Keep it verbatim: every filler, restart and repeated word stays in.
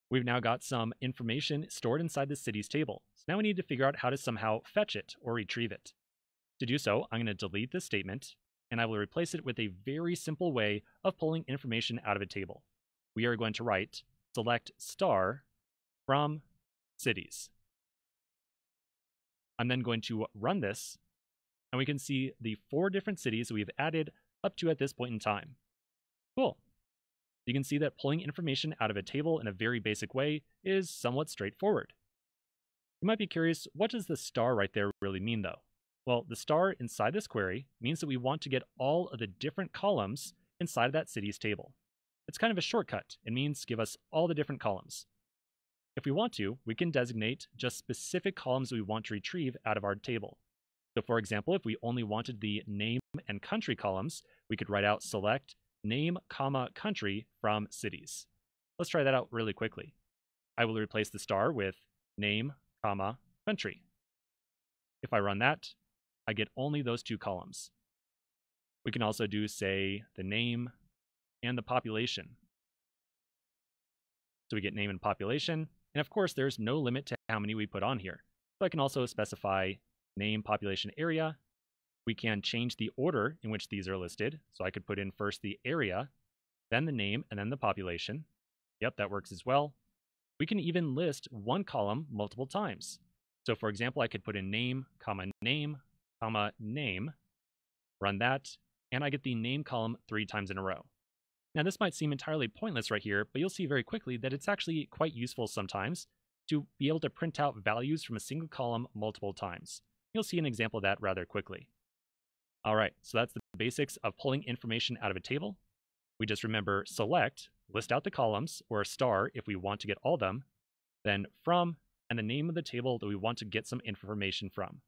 We've now got some information stored inside the cities table. So now we need to figure out how to somehow fetch it or retrieve it. To do so, I'm going to delete this statement, and I will replace it with a very simple way of pulling information out of a table. We are going to write select star from cities. I'm then going to run this, and we can see the four different cities we've added up to at this point in time. Cool. You can see that pulling information out of a table in a very basic way is somewhat straightforward. You might be curious, what does the star right there really mean though? Well, the star inside this query means that we want to get all of the different columns inside of that cities table. It's kind of a shortcut. It means give us all the different columns. If we want to, we can designate just specific columns we want to retrieve out of our table. So for example, if we only wanted the name and country columns, we could write out select name, comma, country from cities. Let's try that out really quickly. I will replace the star with name, comma, country. If I run that, I get only those two columns. We can also do, say, the name and the population. So we get name and population, and of course there's no limit to how many we put on here. So I can also specify name, population, area. We can change the order in which these are listed. So I could put in first the area, then the name, and then the population. Yep, that works as well. We can even list one column multiple times. So for example, I could put in name, comma, name, comma, name, run that, and I get the name column three times in a row. Now this might seem entirely pointless right here, but you'll see very quickly that it's actually quite useful sometimes to be able to print out values from a single column multiple times. You'll see an example of that rather quickly. All right, so that's the basics of pulling information out of a table. We just remember select, list out the columns, or a star if we want to get all of them, then from, and the name of the table that we want to get some information from.